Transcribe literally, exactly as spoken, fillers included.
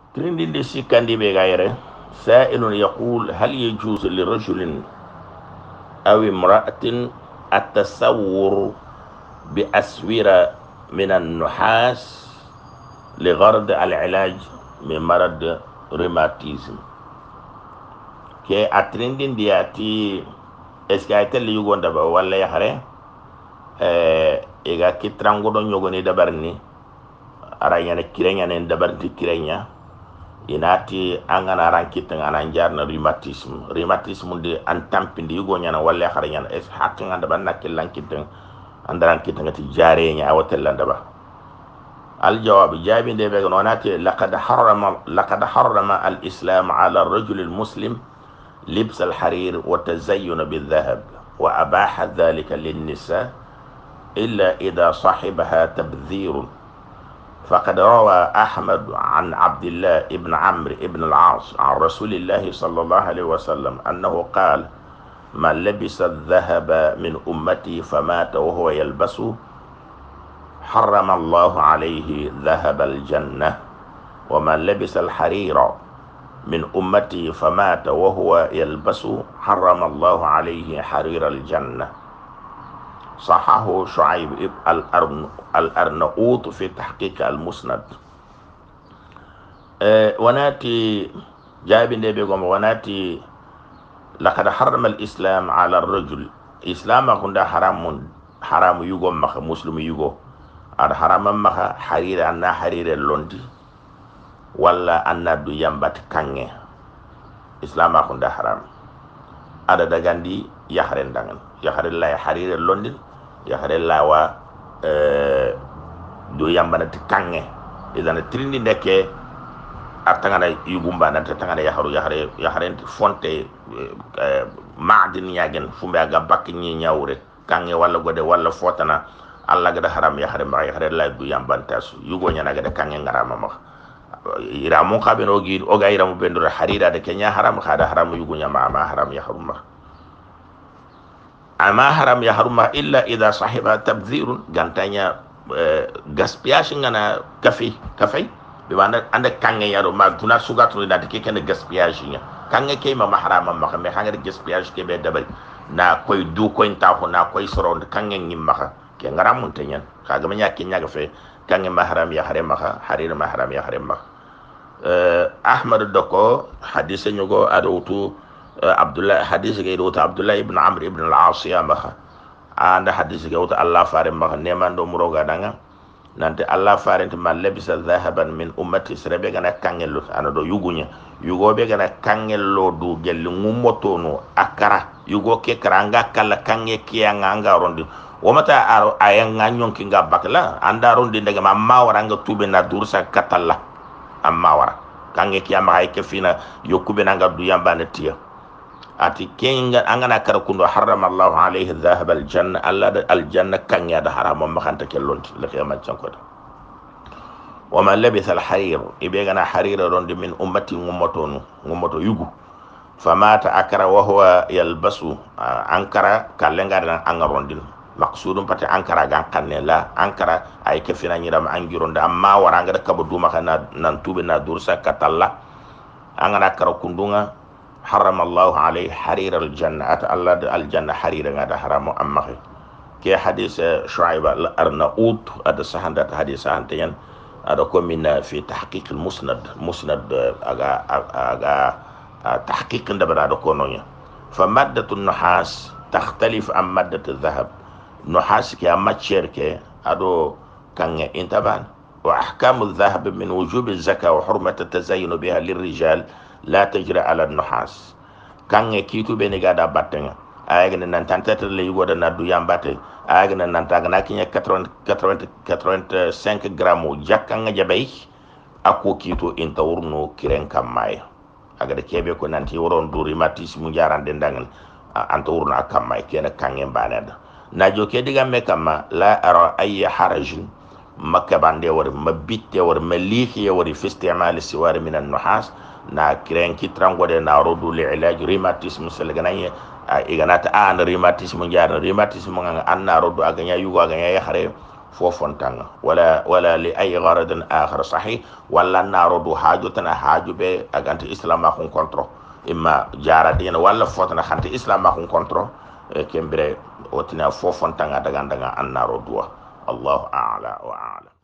ترندين دي سيكان دي بغيره. سائل يقول هل يجوز لرجل أو امرأة التصور بأسورة من النحاس لغرض العلاج من مرض روماتيزم؟ كي أترندين دي أتي اسكايت اللي يقول دابا ولا يحري اه إيغا كترانغو دون يغوني دابرني أرانيا كيرينيا نين دابرتي كيرينيا inati angana rankit ngana jarna rheumatisme rheumatisme de antampindi yugo nyana walla xaranyana es hakka nganda ban nakil lankit andaran kit ngati jare nya awatel landaba al jawab jabi de be gonati laqad harrama laqad harrama al islam ala ar rajul al muslim لبس الحرير والتزين بالذهب وأباح ذلك للنساء إلا إذا صاحبها تبذير. فقد روى أحمد عن عبد الله ابن عمرو ابن العاص عن رسول الله صلى الله عليه وسلم أنه قال من لبس الذهب من أمتي فمات وهو يلبسه حرم الله عليه ذهب الجنة ومن لبس الحرير من أمتي فمات وهو يلبسه حرم الله عليه حرير الجنة. صححه شعيب الأرنؤوط في تحقيق المسند. أه وناتي جايب نبيكم وناتي لقد حرم الإسلام على الرجل إسلام كندا حرام حرام يوغو مخ مسلم يوغو أر حرام مخ حرير أنا حرير اللوندي ولا أنا دو يمبات كانغي إسلام كندا حرام ada dagandi yakharen dangan yakhare la harire londin yakhare la wa euh do yambana tikange idan trindi ndeke artangana yugumba nan tangana yakharu yakhare yakhare fonte ma'din yagen fumbe aga bak ni nyawre kange wala gode wala fotana alla gada haram yakhare ma yakhare la do yambanta su yugo nyana gada kange ngarama ma ira mon khabe no gi o gayra mo bendo harira de kenya haram khada haram yugo nyama ma haram ya haruma ama haram ya haruma illa idha sahiba tabdhirun gantanya gaspillage ngana kafi kafi be wanda anda kange yaro ma tuna sugatu da ke ken gaspillage nya kange ke ma haram ma me hanga gaspillage ke be dabal na koy du koy ta ko na koy soro kange ngim ma ke ngaram mun tanyen kaga ma nyaki nyaga fe kange ma haram ya haram ma harira ma haram ya haram ma Ahmad doko hadis nyugo adotu Abdullah hadis ge do Abdullah ibn Amr ibn al-As ya ma anda hadis ge do Allah fare ma neman do muroga danga nante Allah fare to man labisa dhahaban min ummati srebe gana kangelo ana do yugunya yugo be gana kangelo do gel ngumoto no akara yugo ke karanga kala kange kiya nganga rondi womata aro ayanga nyonki ngabakla anda rondi daga mamma waranga tube na dursa katalla amma wara kange kiyama ay kefina yokube nanga du yambane tiya ati kenga angana kara kundo harama Allah alayhi dhahab al janna alla al janna kanya da harama makanta kellonti la kiyama chanko wa man labisa al harir ibe gana harira rondi min ummati ngumotonu ngumoto yugu famata akara wa huwa yalbasu ankara kalenga dan angarondin maksudum pati ankara gan kanne la ankara ay kefina nyiram angironda amma waranga da kabo duma kana nan tube na dursa katalla angana kara kundunga harama Allah alayhi harir al janna at Allah al janna harira ngada haramu amma ke hadis Shu'aib al Arnaut ada sahanda hadis sahantayan ada ko min fi tahqiq al musnad musnad aga aga tahqiq ndabara do ko nonya fa maddatu nuhas takhtalif am maddatu dhahab nuhas ke matière ke ado kange intaban wa ahkamu adh-dhahab min wujub az-zakah wa hurmat at-tazayyun biha lir-rijal la tajra ala an-nuhas kange kitu be ne gada battenga ayga nan tantata le yugo da nadu yambate ayga nan taga nakinya eighty eighty-five gramo jakanga jabay ako kitu inta wurno kiren kamay aga de kebe ko nanti woron duri matis mu jaran den dangal anta wurno akamay kena kange banada najo ke diga me kama la ara ay haraj makka bande war mabitte war malihi war fi istimal siwar min an-nuhas na kiren kitrangode na rodu li ilaj rheumatisme selganaye iganata an rheumatisme njar rheumatisme nganga anna rodu aganya yugo aganya ya hare fofontanga wala wala li ay gharadin akhar sahih wala narodu hajutana hajube aganti islam ma kon kontro imma jara dina wala fotana khanti islam ma kon kontro e kembere otina fofontanga daga daga an narodu Allah a'la wa a'lam